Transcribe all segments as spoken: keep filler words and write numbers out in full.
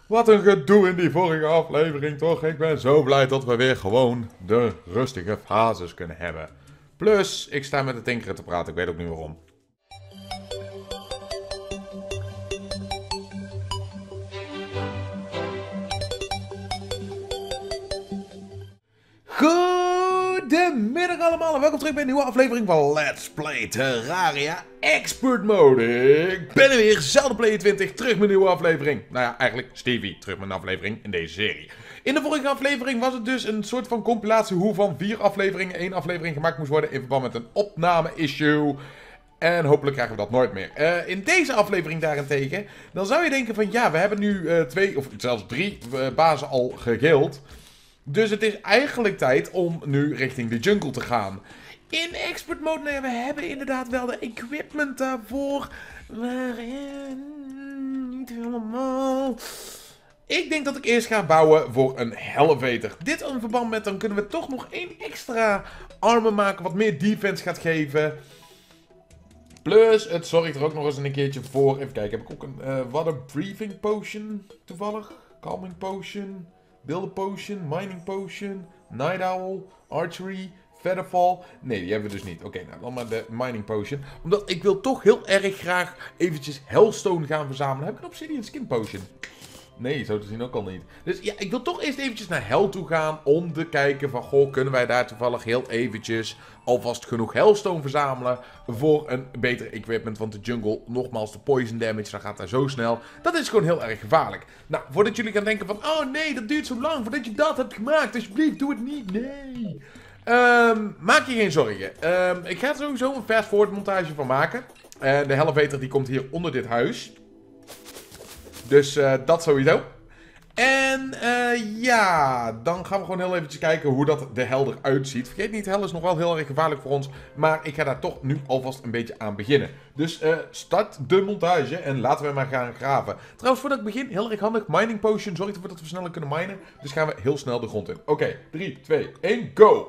Wat een gedoe in die vorige aflevering, toch? Ik ben zo blij dat we weer gewoon de rustige fases kunnen hebben. Plus, ik sta met de Tinker te praten, ik weet ook niet waarom. Goedemiddag allemaal en welkom terug bij een nieuwe aflevering van Let's Play Terraria Expert Mode. Ik ben er weer, ZeldaPlayer twintig, terug met een nieuwe aflevering. Nou ja, eigenlijk Stevie terug met een aflevering in deze serie. In de vorige aflevering was het dus een soort van compilatie hoe van vier afleveringen één aflevering gemaakt moest worden in verband met een opname-issue. En hopelijk krijgen we dat nooit meer. Uh, in deze aflevering daarentegen, dan zou je denken van ja, we hebben nu uh, twee of zelfs drie uh, bazen al gegild. Dus het is eigenlijk tijd om nu richting de jungle te gaan. In expert mode, nee, we hebben inderdaad wel de equipment daarvoor. Maar eh, niet helemaal. Ik denk dat ik eerst ga bouwen voor een Hellevator. Dit in verband met, dan kunnen we toch nog één extra armor maken, wat meer defense gaat geven. Plus, het zorgt er ook nog eens een keertje voor. Even kijken, heb ik ook een uh, water breathing potion toevallig? Calming potion, builder potion, mining potion, night owl, archery, featherfall. Nee, die hebben we dus niet. Oké, okay, nou dan maar de mining potion. Omdat ik wil toch heel erg graag eventjes hellstone gaan verzamelen. Heb ik een obsidian skin potion? Nee, zo te zien ook al niet. Dus ja, ik wil toch eerst eventjes naar hel toe gaan om te kijken van, goh, kunnen wij daar toevallig heel eventjes alvast genoeg hellstone verzamelen voor een beter equipment. Want de jungle, nogmaals, de poison damage, dat gaat daar zo snel. Dat is gewoon heel erg gevaarlijk. Nou, voordat jullie gaan denken van, oh nee, dat duurt zo lang voordat je dat hebt gemaakt. Alsjeblieft, doe het niet. Nee. Um, maak je geen zorgen. Um, ik ga er sowieso een fast forward montage van maken. En de Hellevator die komt hier onder dit huis. Dus uh, dat sowieso. En uh, ja, dan gaan we gewoon heel eventjes kijken hoe dat de hel eruit ziet. Vergeet niet, hel is nog wel heel erg gevaarlijk voor ons. Maar ik ga daar toch nu alvast een beetje aan beginnen. Dus uh, start de montage en laten we maar gaan graven. Trouwens, voordat ik begin, heel erg handig. Mining potion zorgt ervoor dat we sneller kunnen minen. Dus gaan we heel snel de grond in. Oké, okay, drie, twee, één, go!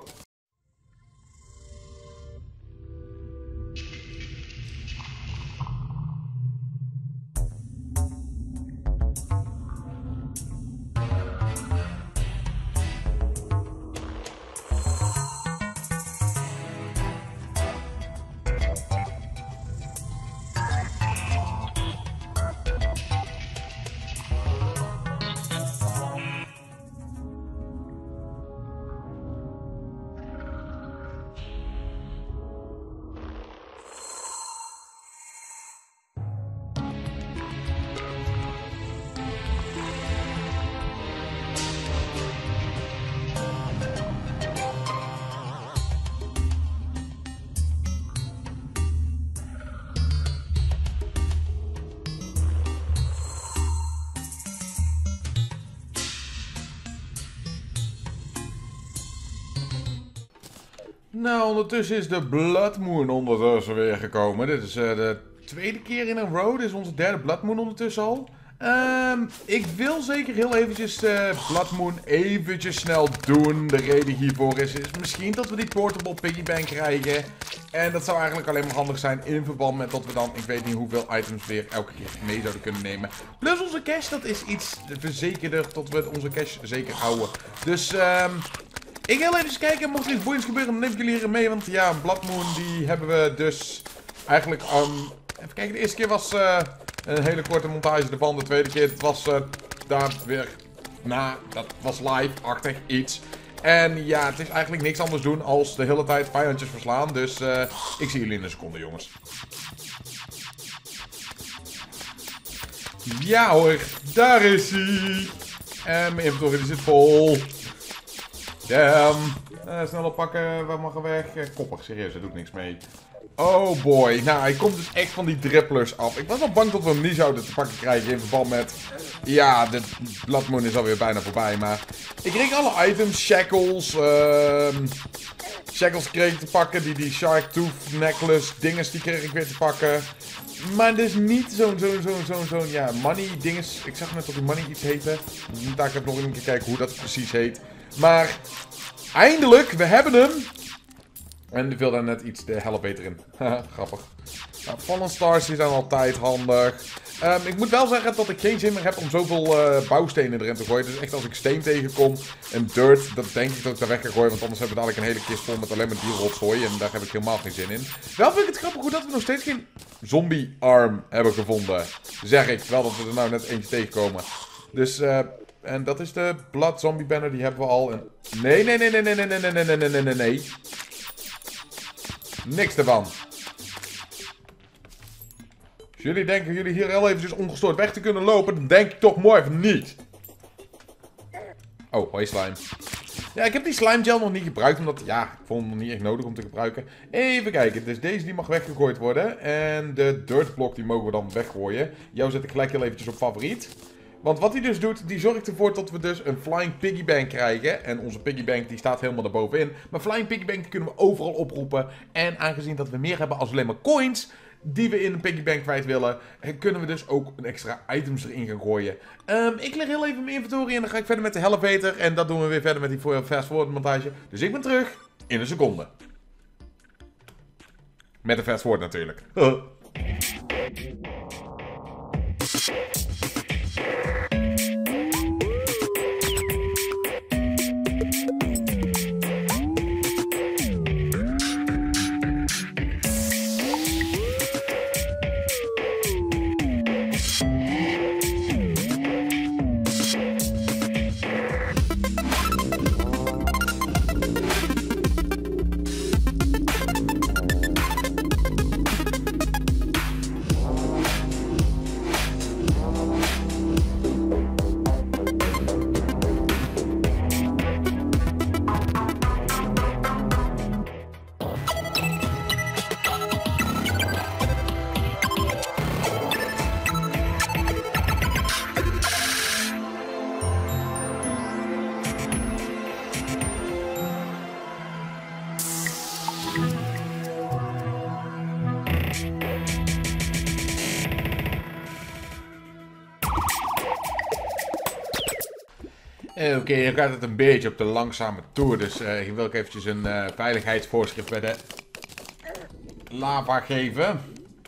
Nou, ondertussen is de Blood Moon ondertussen weer gekomen. Dit is uh, de tweede keer in een row. Dit is onze derde Blood Moon ondertussen al. Um, ik wil zeker heel eventjes uh, Blood Moon eventjes snel doen. De reden hiervoor is, is misschien dat we die portable piggy bank krijgen. En dat zou eigenlijk alleen maar handig zijn in verband met dat we dan, ik weet niet hoeveel items weer elke keer mee zouden kunnen nemen. Plus onze cash, dat is iets verzekerder tot we onze cash zeker houden. Dus um, ik ga even kijken, mocht er iets boeiends gebeuren, dan neem ik jullie hier mee. Want ja, Blood Moon die hebben we dus eigenlijk, um, even kijken, de eerste keer was uh, een hele korte montage ervan. De tweede keer, het was uh, daar weer, nou, dat was live-achtig iets. En ja, het is eigenlijk niks anders doen als de hele tijd vijandjes verslaan. Dus uh, ik zie jullie in een seconde, jongens. Ja hoor, daar is hij. En mijn inventory die zit vol. Damn. Uh, snel oppakken, waar mag er weg? Uh, koppig, serieus, daar doe ik niks mee. Oh boy, nou hij komt dus echt van die dripplers af. Ik was al bang dat we hem niet zouden te pakken krijgen in verband met... Ja, de Blood Moon is alweer bijna voorbij, maar... Ik kreeg alle items, shackles, uh, shackles kreeg ik te pakken, die, die Shark Tooth necklace, dinges die kreeg ik weer te pakken. Maar dus niet zo'n, zo'n, zo'n, zo'n, zo'n, ja, money dinges. Ik zag net dat die money iets heette. Daar ga ik nog een keer kijken hoe dat precies heet. Maar, eindelijk, we hebben hem. En er viel daar net iets de Hellevator in. Haha, grappig. Nou, Fallen Stars die zijn altijd handig. Um, ik moet wel zeggen dat ik geen zin meer heb om zoveel uh, bouwstenen erin te gooien. Dus echt als ik steen tegenkom en dirt, dat denk ik dat ik daar weg ga gooien. Want anders hebben we dadelijk een hele kist vol met alleen maar die rotzooi. En daar heb ik helemaal geen zin in. Wel vind ik het grappig hoe dat we nog steeds geen zombie arm hebben gevonden. Zeg ik, terwijl dat we er nou net eentje tegenkomen. Dus, uh, en dat is de Blood Zombie Banner, die hebben we al. En... Nee, nee, nee, nee, nee, nee, nee, nee, nee, nee, nee, nee, nee. Niks ervan. Als jullie denken jullie hier heel eventjes ongestoord weg te kunnen lopen, dan denk ik toch mooi van niet. Oh, hoi slime. Ja, ik heb die slime gel nog niet gebruikt, omdat, ja, ik vond hem nog niet echt nodig om te gebruiken. Even kijken, dus deze die mag weggegooid worden. En de dirtblok die mogen we dan weggooien. Jou zet ik gelijk heel eventjes op favoriet. Want wat hij dus doet, die zorgt ervoor dat we dus een Flying Piggy Bank krijgen. En onze Piggy Bank die staat helemaal daarbovenin. Maar Flying Piggy Bank die kunnen we overal oproepen. En aangezien dat we meer hebben als alleen maar coins die we in een Piggy Bank kwijt willen, kunnen we dus ook een extra items erin gaan gooien. Um, ik leg heel even mijn inventory en dan ga ik verder met de elevator. En dat doen we weer verder met die fast forward montage. Dus ik ben terug in een seconde. Met de fast forward natuurlijk. Oké, okay, dan gaat het een beetje op de langzame toer. Dus uh, hier wil ik eventjes een uh, veiligheidsvoorschrift bij de lava geven.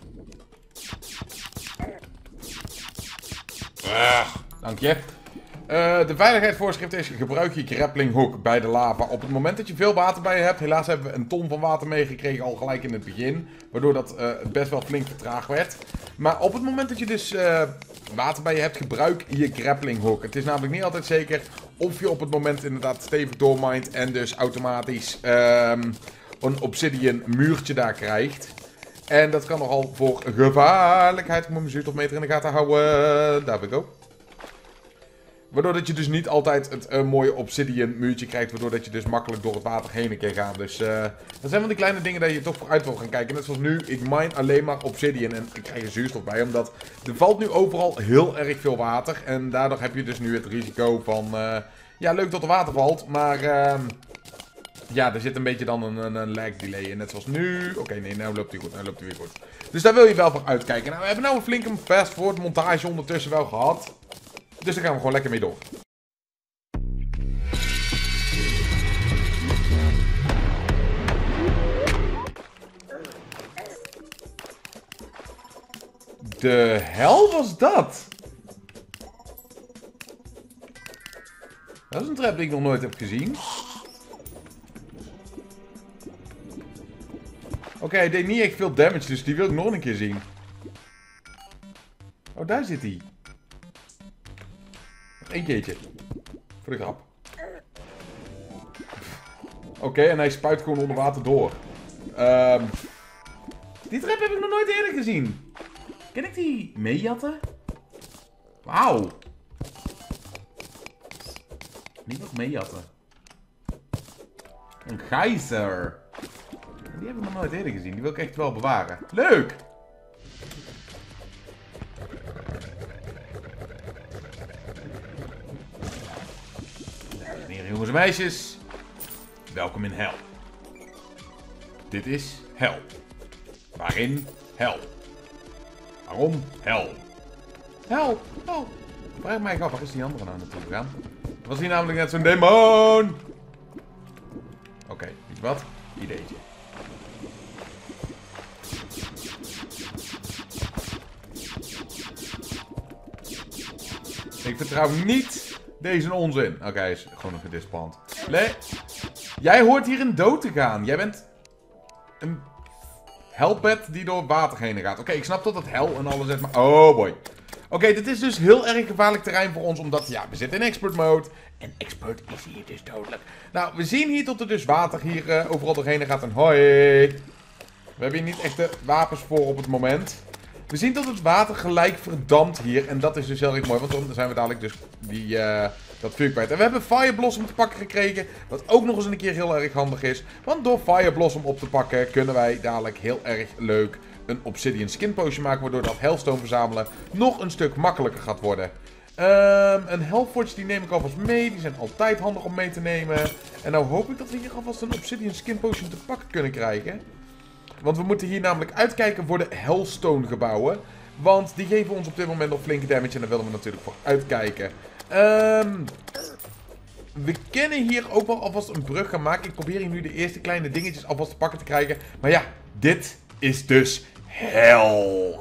Uh, dank je. Uh, de veiligheidsvoorschrift is: gebruik je grappling hook bij de lava. Op het moment dat je veel water bij je hebt, helaas hebben we een ton van water meegekregen al gelijk in het begin. Waardoor dat uh, best wel flink vertraagd werd. Maar op het moment dat je dus uh, water bij je hebt, gebruik je grappling hook. Het is namelijk niet altijd zeker of je op het moment inderdaad stevig doormint en dus automatisch um, een obsidian muurtje daar krijgt. En dat kan nogal voor gevaarlijkheid. Ik moet mijn zuurstofmeter in de gaten houden. Daar we go. Waardoor dat je dus niet altijd het uh, mooie obsidian muurtje krijgt. Waardoor dat je dus makkelijk door het water heen kan gaan. Dus uh, dat zijn van die kleine dingen dat je toch vooruit wil gaan kijken. Net zoals nu, ik mine alleen maar obsidian en ik krijg er zuurstof bij. Omdat er valt nu overal heel erg veel water. En daardoor heb je dus nu het risico van... Uh, ja, leuk dat er water valt, maar... Uh, ja, er zit een beetje dan een, een, een lag delay in. Net zoals nu. Oké, okay, nee, nou loopt hij goed. Nou loopt hij weer goed. Dus daar wil je wel voor uitkijken. Nou, we hebben nou een flinke fast forward montage ondertussen wel gehad. Dus daar gaan we gewoon lekker mee door. De hel was dat? Dat is een trap die ik nog nooit heb gezien. Oké, okay, hij deed niet echt veel damage, dus die wil ik nog een keer zien. Oh, daar zit hij. Nog één keertje. Voor de grap. Oké, okay, en hij spuit gewoon onder water door. Um, die trap heb ik nog nooit eerder gezien. Kan ik die meejatten? Wauw. Niet nog meejatten. Een geyser. Die heb ik nog nooit eerder gezien. Die wil ik echt wel bewaren. Leuk! Dames en heren, jongens en meisjes. Welkom in hel. Dit is hel. Waarin? Hel. Waarom? Hel. Hel. Hel. Vraag mij af, waar is die andere nou naartoe gegaan? Was hier namelijk net zo'n demon? Oké, okay, weet je wat? Ideetje. vertrouw niet deze onzin. Oké, okay, hij is gewoon een gedisplant. Nee. Jij hoort hierin dood te gaan. Jij bent een helpet die door water heen gaat. Oké, okay, ik snap dat het hel en alles is, maar... Oh boy. Oké, okay, dit is dus heel erg gevaarlijk terrein voor ons, omdat, ja, we zitten in expert mode. En expert is hier dus dodelijk. Nou, we zien hier dat er dus water hier uh, overal doorheen gaat. En hoi. We hebben hier niet echt de wapens voor op het moment. We zien dat het water gelijk verdampt hier. En dat is dus heel erg mooi, want dan zijn we dadelijk dus die, uh, dat vuur kwijt. En we hebben Fire Blossom te pakken gekregen. Wat ook nog eens een keer heel erg handig is. Want door Fire Blossom op te pakken kunnen wij dadelijk heel erg leuk een Obsidian Skin Potion maken. Waardoor dat Hellstone verzamelen nog een stuk makkelijker gaat worden. Um, een Hellforge die neem ik alvast mee. Die zijn altijd handig om mee te nemen. En nou hoop ik dat we hier alvast een Obsidian Skin Potion te pakken kunnen krijgen. Want we moeten hier namelijk uitkijken voor de Hellstone gebouwen. Want die geven ons op dit moment nog flinke damage. En daar willen we natuurlijk voor uitkijken. Um, we kunnen hier ook wel alvast een brug gaan maken. Ik probeer hier nu de eerste kleine dingetjes alvast te pakken te krijgen. Maar ja, dit is dus hel.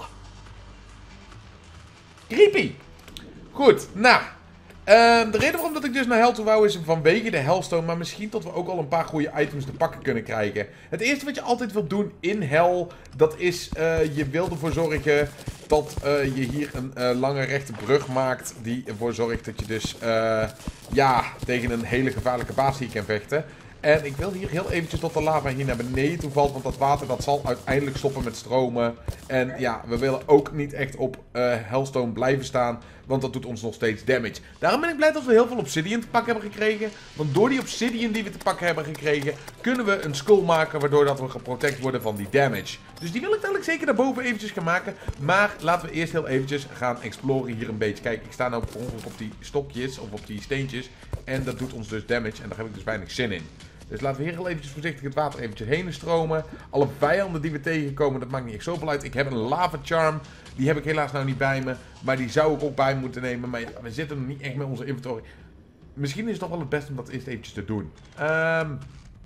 Creepy. Goed, nou. Uh, de reden waarom dat ik dus naar hel toe wou is vanwege de Hellstone. Maar misschien dat we ook al een paar goede items te pakken kunnen krijgen. Het eerste wat je altijd wilt doen in hel. Dat is uh, je wil ervoor zorgen dat uh, je hier een uh, lange rechte brug maakt. Die ervoor zorgt dat je dus uh, ja, tegen een hele gevaarlijke baas hier kan vechten. En ik wil hier heel eventjes tot de lava hier naar beneden toe valt. Want dat water dat zal uiteindelijk stoppen met stromen. En ja, we willen ook niet echt op uh, Hellstone blijven staan. Want dat doet ons nog steeds damage. Daarom ben ik blij dat we heel veel obsidian te pakken hebben gekregen. Want door die obsidian die we te pakken hebben gekregen, kunnen we een skull maken. Waardoor dat we geprotect worden van die damage. Dus die wil ik dadelijk zeker daarboven eventjes gaan maken. Maar laten we eerst heel eventjes gaan exploren hier een beetje. Kijk, ik sta nou per ongeluk op die stokjes of op die steentjes. En dat doet ons dus damage. En daar heb ik dus weinig zin in. Dus laten we hier heel eventjes voorzichtig het water eventjes heen stromen. Alle vijanden die we tegenkomen, dat maakt niet echt zoveel uit. Ik heb een lava charm. Die heb ik helaas nou niet bij me. Maar die zou ik ook bij moeten nemen. Maar ja, we zitten nog niet echt met onze inventory. Misschien is het toch wel het beste om dat eerst eventjes te doen. Um...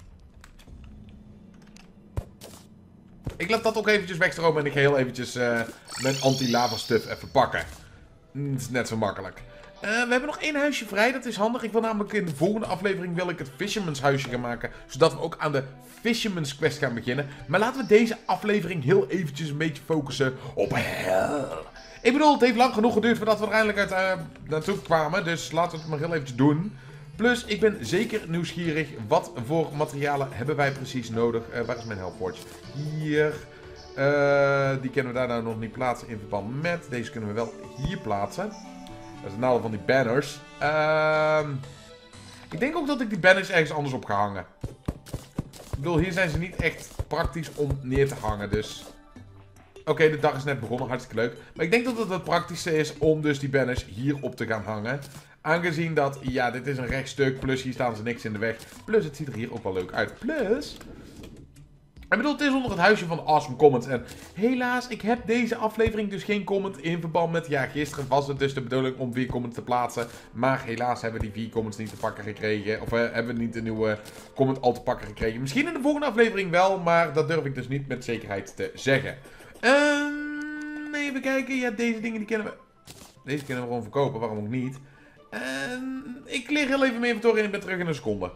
Ik laat dat ook eventjes wegstromen. En ik ga heel eventjes uh, mijn anti-lava stuff even pakken. Dat is net zo makkelijk. Uh, we hebben nog één huisje vrij, dat is handig. Ik wil namelijk in de volgende aflevering wil ik het Fisherman's huisje gaan maken. Zodat we ook aan de Fisherman's quest gaan beginnen. Maar laten we deze aflevering heel eventjes een beetje focussen op hel. Ik bedoel, het heeft lang genoeg geduurd voordat we er eindelijk uit, uh, naartoe kwamen. Dus laten we het maar heel eventjes doen. Plus, ik ben zeker nieuwsgierig. Wat voor materialen hebben wij precies nodig? Uh, waar is mijn Hellforge? Hier. Uh, die kunnen we daar nou nog niet plaatsen in verband met. Deze kunnen we wel hier plaatsen. Dat is het nadeel van die banners. Uh, ik denk ook dat ik die banners ergens anders op ga hangen. Ik bedoel, hier zijn ze niet echt praktisch om neer te hangen. Dus oké, okay, de dag is net begonnen. Hartstikke leuk. Maar ik denk dat het het praktische is om dus die banners hier op te gaan hangen. Aangezien dat, ja, dit is een rechtstuk. Plus hier staan ze niks in de weg. Plus het ziet er hier ook wel leuk uit. Plus... Ik bedoel, het is onder het huisje van Awesome Comments. En helaas, ik heb deze aflevering dus geen comment in verband met... Ja, gisteren was het dus de bedoeling om vier comments te plaatsen. Maar helaas hebben we die vier comments niet te pakken gekregen. Of uh, hebben we niet een nieuwe comment al te pakken gekregen. Misschien in de volgende aflevering wel, maar dat durf ik dus niet met zekerheid te zeggen. Um, even kijken. Ja, deze dingen die kennen we... Deze kunnen we gewoon verkopen, waarom ook niet. Um, ik lig heel even mijn inventory en ik ben terug in een seconde.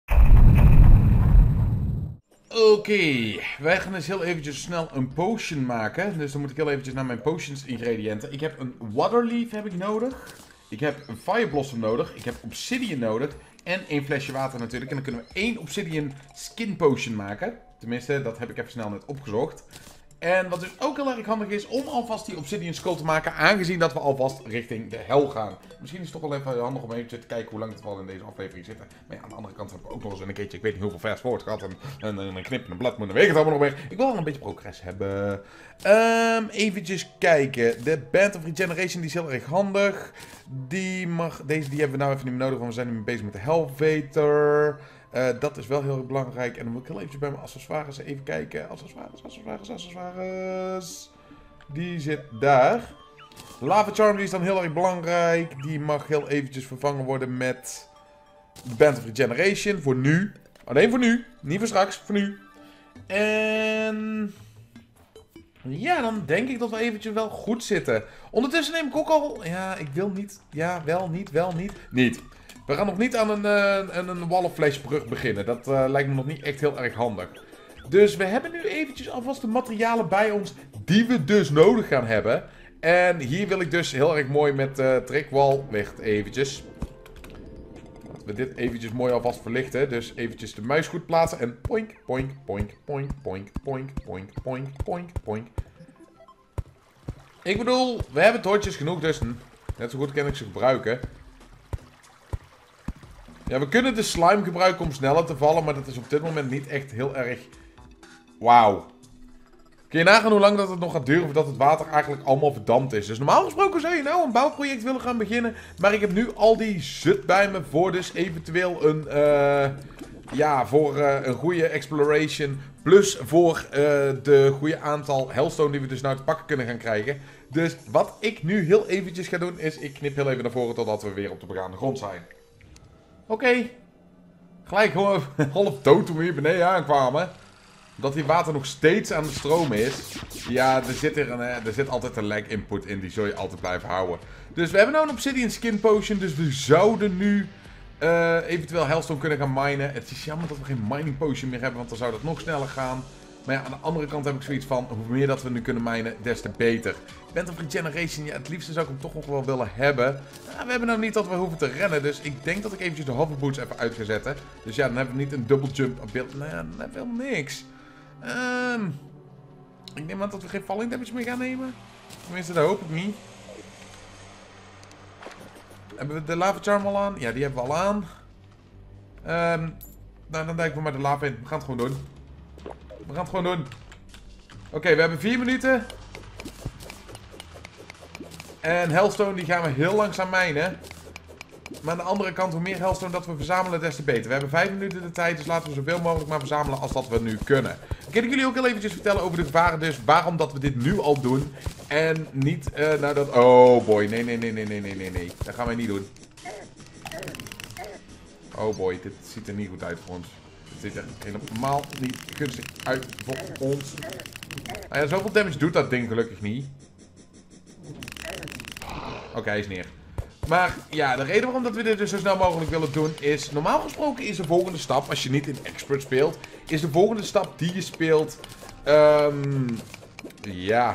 Oké, okay, wij gaan dus heel eventjes snel een potion maken. Dus dan moet ik heel eventjes naar mijn potions ingrediënten. Ik heb een waterleaf heb ik nodig. Ik heb een fire blossom nodig. Ik heb obsidian nodig. En één flesje water natuurlijk. En dan kunnen we één obsidian skin potion maken. Tenminste, dat heb ik even snel net opgezocht. En wat dus ook heel erg handig is om alvast die obsidian skull te maken. Aangezien dat we alvast richting de hel gaan. Misschien is het toch wel even handig om even te kijken hoe lang het wel in deze aflevering zit. Maar ja, aan de andere kant heb ik ook nog eens een keertje, ik weet niet hoeveel fast forward gehad. En, en, en een knip en een blad moet, dan weet ik het allemaal nog meer. Ik wil wel een beetje progress hebben. Um, eventjes kijken. De Band of Regeneration die is heel erg handig. Die mag, deze die hebben we nou even niet meer nodig, want we zijn nu mee bezig met de Helvator. Uh, dat is wel heel erg belangrijk. En dan moet ik heel eventjes bij mijn accessoires even kijken. Accessoires, accessoires, accessoires. Die zit daar. De Lava Charm die is dan heel erg belangrijk. Die mag heel eventjes vervangen worden met de Band of Regeneration. Voor nu. Alleen voor nu. Niet voor straks. Voor nu. En... Ja, dan denk ik dat we eventjes wel goed zitten. Ondertussen neem ik ook al... Ja, ik wil niet. Ja, wel, niet, wel, niet. Niet. We gaan nog niet aan een, uh, een, een wall of flash brug beginnen. Dat uh, lijkt me nog niet echt heel erg handig. Dus we hebben nu eventjes alvast de materialen bij ons die we dus nodig gaan hebben. En hier wil ik dus heel erg mooi met uh, trekkwal... Wacht eventjes. Laten we dit eventjes mooi alvast verlichten. Dus eventjes de muis goed plaatsen en poink, poink, poink, poink, poink, poink, poink, poink, poink, poink. Ik bedoel, we hebben toortjes genoeg, dus net zo goed kan ik ze gebruiken. Ja, we kunnen de slime gebruiken om sneller te vallen, maar dat is op dit moment niet echt heel erg... Wauw. Kun je nagaan hoe lang dat het nog gaat duren voordat het water eigenlijk allemaal verdampt is. Dus normaal gesproken zou je nou een bouwproject willen gaan beginnen. Maar ik heb nu al die zut bij me voor dus eventueel een... Uh, ja, voor uh, een goede exploration. Plus voor uh, de goede aantal hellstone die we dus nou te pakken kunnen gaan krijgen. Dus wat ik nu heel eventjes ga doen is... Ik knip heel even naar voren totdat we weer op de begaande grond zijn. Oké. Okay. Gelijk gewoon half dood toen we hier beneden aankwamen. Dat die water nog steeds aan de stroom is. Ja, er zit, er een, er zit altijd een lag input in. Die zul je altijd blijven houden. Dus we hebben nou een obsidian skin potion. Dus we zouden nu uh, eventueel hellstone kunnen gaan minen. Het is jammer dat we geen mining potion meer hebben. Want dan zou dat nog sneller gaan. Maar ja, aan de andere kant heb ik zoiets van... Hoe meer dat we nu kunnen minen, des te beter. Bent of regeneration, ja, het liefste zou ik hem toch nog wel willen hebben. Ja, we hebben nou niet dat we hoeven te rennen. Dus ik denk dat ik eventjes de hoverboots even uit ga zetten. Dus ja, dan hebben we niet een double jump ability. Nee, dan hebben we helemaal niks. Um, ik neem aan dat we geen falling damage meer gaan nemen. Tenminste, dat hoop ik niet. Hebben we de lava charm al aan? Ja, die hebben we al aan. Um, nou, dan duiken we maar de lava in. We gaan het gewoon doen. We gaan het gewoon doen. Oké, okay, we hebben vier minuten. En hellstone die gaan we heel langzaam mijnen. Maar aan de andere kant, hoe meer hellstone dat we verzamelen, des te beter. We hebben vijf minuten de tijd, dus laten we zoveel mogelijk maar verzamelen als dat we nu kunnen. Ik kan jullie ook heel eventjes vertellen over de gevaren, dus waarom dat we dit nu al doen. En niet, uh, nou dat... Oh boy, nee, nee, nee, nee, nee, nee, nee, nee. Dat gaan wij niet doen. Oh boy, dit ziet er niet goed uit voor ons. Dit ziet er helemaal niet gunstig uit voor ons. Nou ja, zoveel damage doet dat ding gelukkig niet. Oké, okay, hij is neer. Maar ja, de reden waarom dat we dit dus zo snel mogelijk willen doen is... Normaal gesproken is de volgende stap, als je niet in expert speelt... Is de volgende stap die je speelt... Um, ja...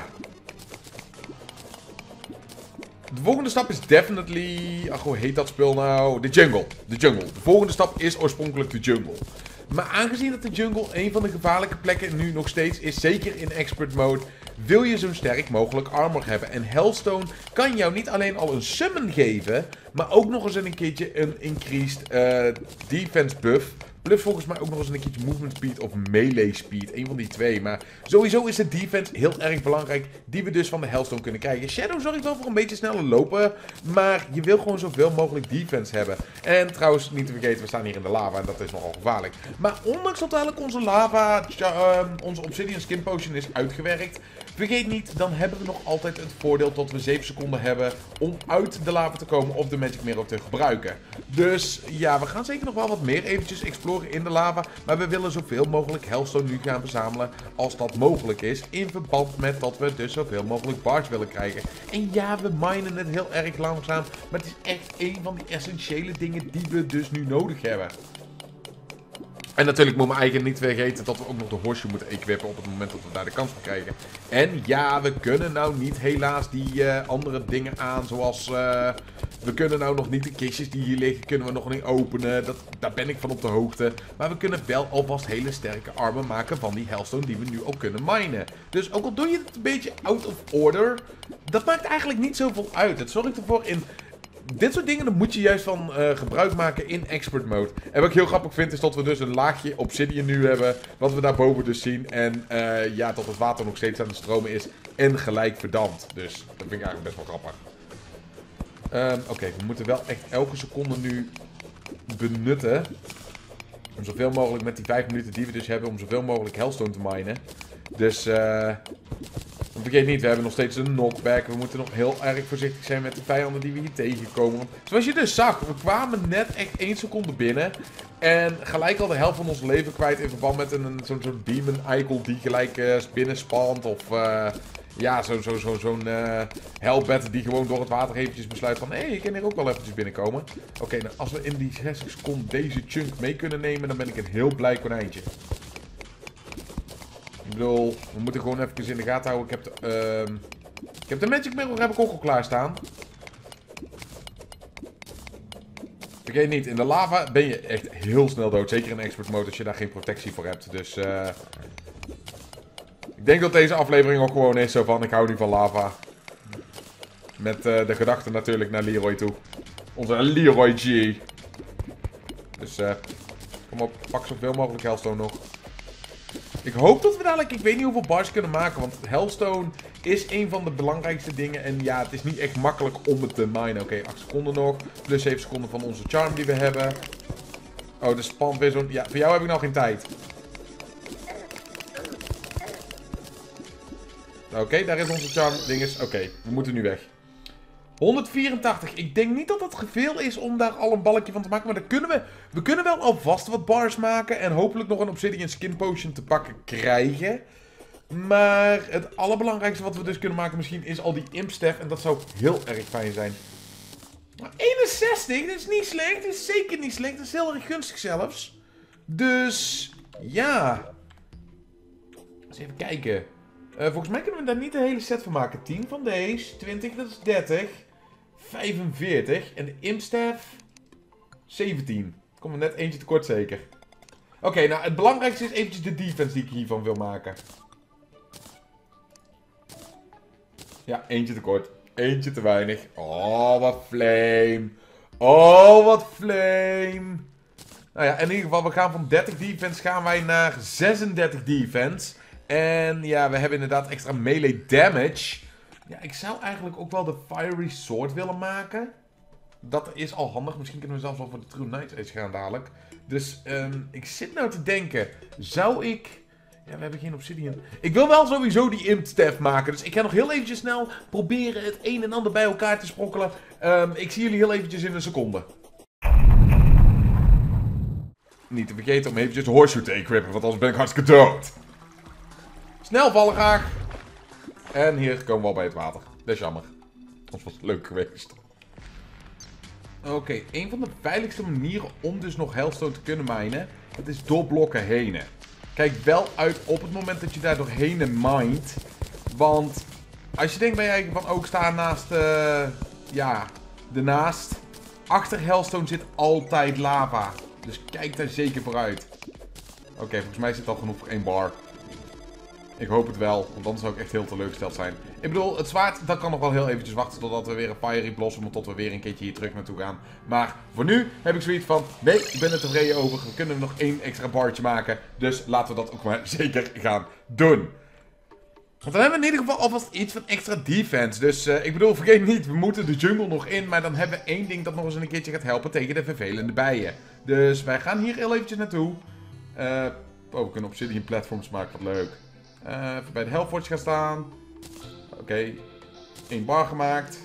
De volgende stap is definitely... Ach, hoe heet dat spul nou? De jungle. De jungle. De volgende stap is oorspronkelijk de jungle. Maar aangezien dat de jungle een van de gevaarlijke plekken nu nog steeds is, zeker in expert mode, wil je zo sterk mogelijk armor hebben. En hellstone kan jou niet alleen al een summon geven, maar ook nog eens een keertje een increased uh, defense buff. Plus volgens mij ook nog eens een keertje movement speed of melee speed. Een van die twee. Maar sowieso is de defense heel erg belangrijk. Die we dus van de hellstone kunnen krijgen. Shadow zorgt wel voor een beetje sneller lopen. Maar je wil gewoon zoveel mogelijk defense hebben. En trouwens, niet te vergeten, we staan hier in de lava. En dat is nogal gevaarlijk. Maar ondanks dat eigenlijk onze lava, uh, onze obsidian skin potion is uitgewerkt. Vergeet niet, dan hebben we nog altijd het voordeel dat we zeven seconden hebben om uit de lava te komen of de magic mirror te gebruiken. Dus ja, we gaan zeker nog wel wat meer eventjes exploren in de lava. Maar we willen zoveel mogelijk hellstone nu gaan verzamelen als dat mogelijk is. In verband met dat we dus zoveel mogelijk bars willen krijgen. En ja, we minen het heel erg langzaam. Maar het is echt een van die essentiële dingen die we dus nu nodig hebben. En natuurlijk moet mijn eigen niet vergeten dat we ook nog de horsje moeten equippen op het moment dat we daar de kans voor krijgen. En ja, we kunnen nou niet helaas die uh, andere dingen aan, zoals uh, we kunnen nou nog niet de kistjes die hier liggen, kunnen we nog niet openen. Dat, daar ben ik van op de hoogte. Maar we kunnen wel alvast hele sterke armen maken van die hellstone die we nu ook kunnen minen. Dus ook al doe je het een beetje out of order, dat maakt eigenlijk niet zoveel uit. Het zorgt ervoor in... Dit soort dingen, daar moet je juist van uh, gebruik maken in expert mode. En wat ik heel grappig vind is dat we dus een laagje obsidian nu hebben. Wat we daarboven dus zien. En uh, ja, dat het water nog steeds aan de stromen is. En gelijk verdampt. Dus dat vind ik eigenlijk best wel grappig. Um, Oké, okay, we moeten wel echt elke seconde nu benutten. Om zoveel mogelijk met die vijf minuten die we dus hebben. Om zoveel mogelijk hellstone te minen. Dus uh, vergeet niet, we hebben nog steeds een knockback. We moeten nog heel erg voorzichtig zijn met de vijanden die we hier tegenkomen. Zoals je dus zag, we kwamen net echt één seconde binnen. En gelijk al de helft van ons leven kwijt in verband met een, zo'n zo demon eikel die gelijk uh, binnenspant. Of uh, ja, zo'n zo, zo, zo uh, hellbat die gewoon door het water eventjes besluit van... Hé, hey, ik kan hier ook wel eventjes binnenkomen. Oké, okay, nou als we in die zestig seconden deze chunk mee kunnen nemen, dan ben ik een heel blij konijntje. Ik bedoel, we moeten gewoon even in de gaten houden. Ik heb de, uh, ik heb de Magic Mirror heb ik ook al klaarstaan. Vergeet niet, in de lava ben je echt heel snel dood. Zeker in expert mode als je daar geen protectie voor hebt. Dus uh, ik denk dat deze aflevering ook gewoon is zo van, ik hou niet van lava. Met uh, de gedachte natuurlijk naar Leroy toe. Onze Leroy G. Dus uh, kom op, pak zoveel mogelijk Hellstone nog. Ik hoop dat we dadelijk, ik weet niet hoeveel bars kunnen maken, want Hellstone is een van de belangrijkste dingen. En ja, het is niet echt makkelijk om het te minen. Oké, okay, acht seconden nog, plus zeven seconden van onze charm die we hebben. Oh, de span weer zo'n... Ja, voor jou heb ik nog geen tijd. Oké, okay, daar is onze charm dinges. Oké, okay, we moeten nu weg. honderdvierentachtig. Ik denk niet dat het veel is om daar al een balkje van te maken. Maar dan kunnen we... We kunnen wel alvast wat bars maken. En hopelijk nog een Obsidian Skin Potion te pakken krijgen. Maar het allerbelangrijkste wat we dus kunnen maken misschien is al die Imp Staff. En dat zou heel erg fijn zijn. Maar eenenzestig, dat is niet slecht. Dat is zeker niet slecht. Dat is heel erg gunstig zelfs. Dus... Ja. Eens even kijken. Uh, volgens mij kunnen we daar niet de hele set van maken. tien van deze. twintig, dat is dertig. vijfenveertig. En de Impstaff. zeventien. Komt er net eentje tekort zeker. Oké, okay, nou het belangrijkste is eventjes de defense die ik hiervan wil maken. Ja, eentje tekort. Eentje te weinig. Oh, wat flame. Oh, wat flame. Nou ja, in ieder geval, we gaan van dertig defense gaan wij naar zesendertig defense. En ja, we hebben inderdaad extra melee damage. Ja, ik zou eigenlijk ook wel de Fiery Sword willen maken. Dat is al handig. Misschien kunnen we zelfs wel voor de True Knights Edge gaan dadelijk. Dus um, ik zit nou te denken. Zou ik... Ja, we hebben geen obsidian. Ik wil wel sowieso die Imp Staff maken. Dus ik ga nog heel eventjes snel proberen het een en ander bij elkaar te sprokkelen. Um, ik zie jullie heel eventjes in een seconde. Niet te vergeten om eventjes de horseshoe te equippen. Want anders ben ik hartstikke dood. Snel vallen graag. En hier komen we al bij het water. Dat is jammer. Dat was leuk geweest. Oké, okay, een van de veiligste manieren om dus nog Hellstone te kunnen minen, dat is door blokken heen. Kijk wel uit op het moment dat je daar doorheen mined. Want als je denkt bij je eigen van ook staan naast, uh, ja, ernaast. Achter Hellstone zit altijd lava. Dus kijk daar zeker vooruit. Oké, okay, volgens mij zit al genoeg voor één bar. Ik hoop het wel, want dan zou ik echt heel teleurgesteld zijn. Ik bedoel, het zwaard, dat kan nog wel heel eventjes wachten totdat we weer een Fiery Blossom, tot we weer een keertje hier terug naartoe gaan. Maar voor nu heb ik zoiets van, nee, ik ben er tevreden over. We kunnen nog één extra bartje maken, dus laten we dat ook maar zeker gaan doen. Want dan hebben we in ieder geval alvast iets van extra defense. Dus uh, ik bedoel, vergeet niet, we moeten de jungle nog in. Maar dan hebben we één ding dat nog eens een keertje gaat helpen tegen de vervelende bijen. Dus wij gaan hier heel eventjes naartoe. Uh, oh, we kunnen obsidian platforms maken, wat leuk. Uh, even bij de Hellforge gaan staan. Oké. Okay. Eén bar gemaakt.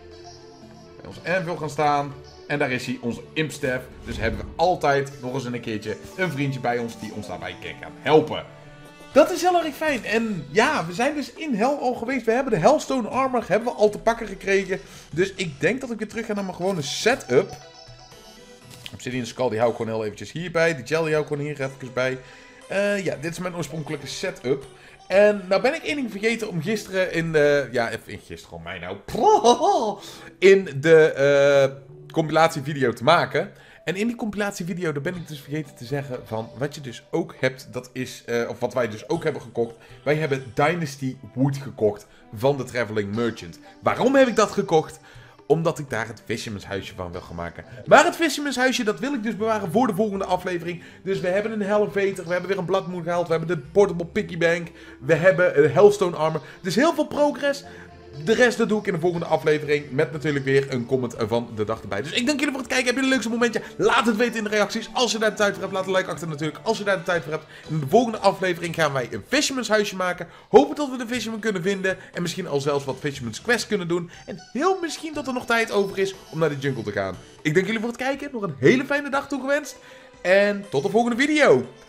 Bij onze anvil gaan staan. En daar is hij, onze Imp Staff. Dus hebben we altijd nog eens een keertje een vriendje bij ons die ons daarbij kan gaan helpen. Dat is heel erg fijn. En ja, we zijn dus in Hell al geweest. We hebben de Hellstone Armor hebben we al te pakken gekregen. Dus ik denk dat ik weer terug ga naar mijn gewone setup. Obsidian Skull, die hou ik gewoon heel eventjes hierbij. Die gel die hou ik gewoon hier even bij. Uh, ja, dit is mijn oorspronkelijke setup. En nou ben ik één ding vergeten om gisteren in de... Ja, even gisteren, mij nou. In de uh, compilatievideo te maken. En in die compilatievideo, daar ben ik dus vergeten te zeggen van... Wat je dus ook hebt, dat is... Uh, of wat wij dus ook hebben gekocht. Wij hebben Dynasty Wood gekocht van de Traveling Merchant. Waarom heb ik dat gekocht? Omdat ik daar het Fisherman's huisje van wil gaan maken. Maar het Fisherman's huisje, dat wil ik dus bewaren voor de volgende aflevering. Dus we hebben een Elevator, we hebben weer een Blood Moon gehaald, we hebben de Portable Piggy Bank, we hebben een Hellstone Armor. Dus heel veel progress. De rest dat doe ik in de volgende aflevering. Met natuurlijk weer een comment van de dag erbij. Dus ik dank jullie voor het kijken. Heb je een leukste momentje? Laat het weten in de reacties. Als je daar de tijd voor hebt, laat een like achter natuurlijk. Als je daar de tijd voor hebt. In de volgende aflevering gaan wij een Fisherman's huisje maken. Hopen dat we de Fisherman kunnen vinden. En misschien al zelfs wat Fisherman's Quest kunnen doen. En heel misschien dat er nog tijd over is om naar de jungle te gaan. Ik dank jullie voor het kijken. Nog een hele fijne dag toegewenst. En tot de volgende video.